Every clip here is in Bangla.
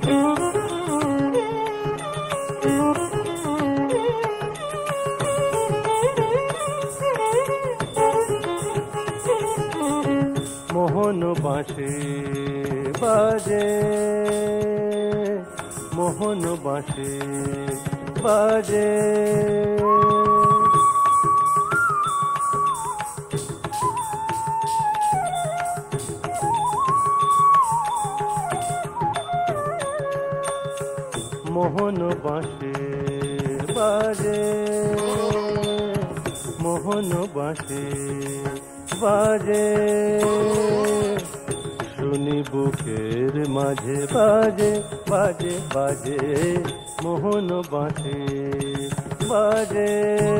মোহন বাঁশি বাজে, মোহন বাঁশি বাজে। মোহন বাঁশি বাজে, মোহন বাঁশি বাজে। শুনি বুকের মাঝে বাজে বাজে বাজে, মোহন বাঁশি বাজে,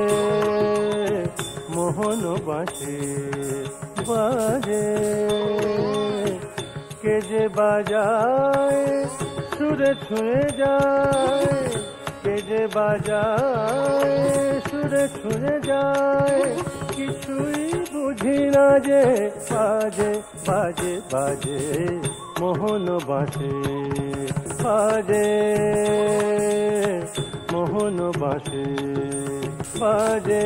মোহন বাঁশি বাজে। কে যে বাজায় সুরে ছুঁয়ে যায়, কে যে বাজায় সুরে ছুঁয়ে যায়, কিছুই বুঝি না যে বাজে বাজে বাজে, মোহন বাঁশি বাজে, মোহন বাঁশি বাজে।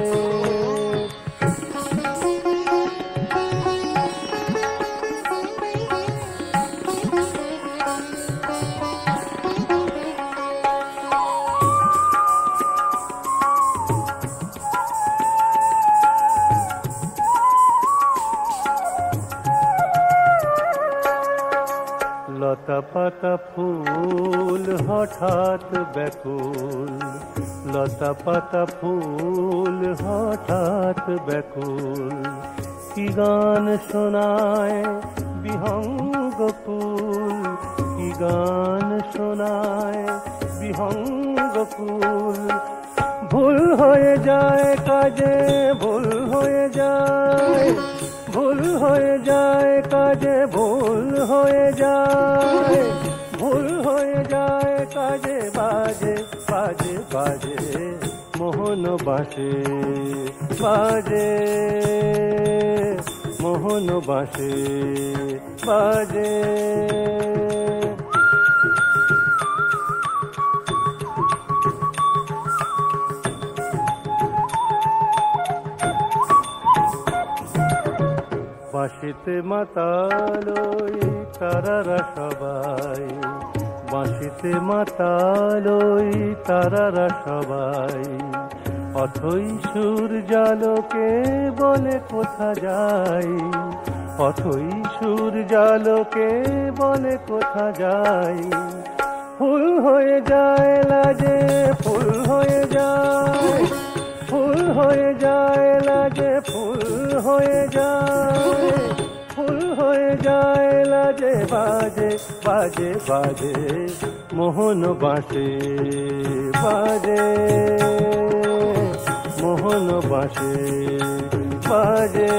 লতা পাতা ফুল হঠাৎ ব্যাকুল, লতা পাতা ফুল হঠাৎ ব্যাকুল। কি গান শোনায় বিহঙ্গ কুল, কি গান শোনায় বিহঙ্গ কুল। ভুল হয়ে যায় কাজে, ভুল হয়ে যায়, ভুল হয়ে যায় কাজে, ভুল হয়ে যায়, ভুল হয়ে যায় কাজে। বাজে বাজে বাজে, মোহন বাঁশি বাজে, মোহন বাঁশি বাজে। বাঁশিতে মাতাল ওই তারারা সবাই, বাঁশিতে মাতাল ওই তারারা সবাই। অথই সূর্যালোকে বলে কোথা যাই, অথই সূর্যালোকে বলে কোথা যাই। ফুল হয়ে যায় লাজে, ফুল হয়ে যায়, ফুল হয়ে যায় লাজে, ফুল হয়ে যায়, ফুল হয়ে যায় লাজে। বাজে বাজে বাজে, মোহন বাঁশি বাজে, মোহন বাঁশি বাজে।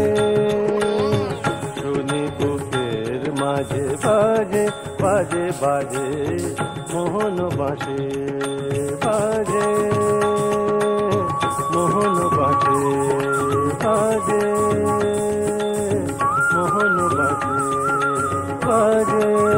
শুনি বুকের মাঝে বাজে বাজে বাজে, মোহন বাঁশি বাজে, মোহন বাঁশি বাজে, মোহন বাঁশি বাজে।